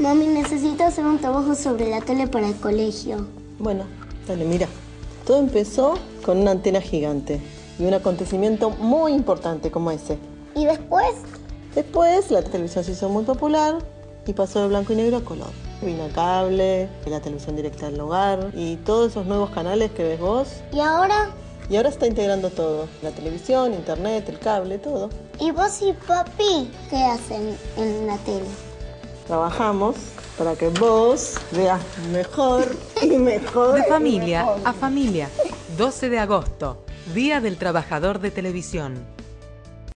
Mami, necesito hacer un trabajo sobre la tele para el colegio. Bueno, dale, mira. Todo empezó con una antena gigante y un acontecimiento muy importante como ese. ¿Y después? Después la televisión se hizo muy popular y pasó de blanco y negro a color. Vino el cable, la televisión directa al hogar y todos esos nuevos canales que ves vos. ¿Y ahora? Y ahora está integrando todo, la televisión, internet, el cable, todo. ¿Y vos y papi qué hacen en la tele? Trabajamos para que vos veas mejor y mejor. De familia a familia, 12 de agosto, Día del Trabajador de Televisión.